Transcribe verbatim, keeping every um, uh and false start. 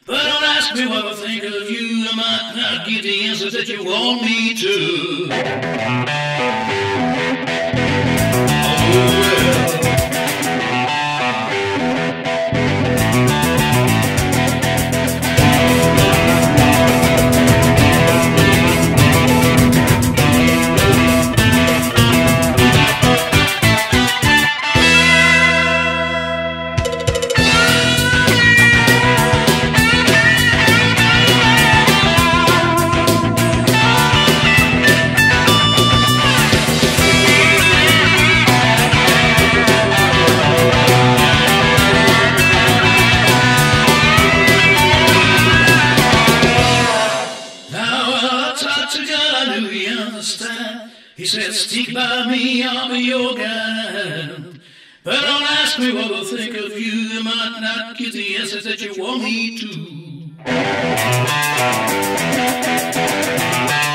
But don't ask me what I think of you. I might not get the answers that you want me to. Oh, well. He said, stick by me, I'll be your guide. But don't ask me what I think of you. I might not get the answers that you want me to.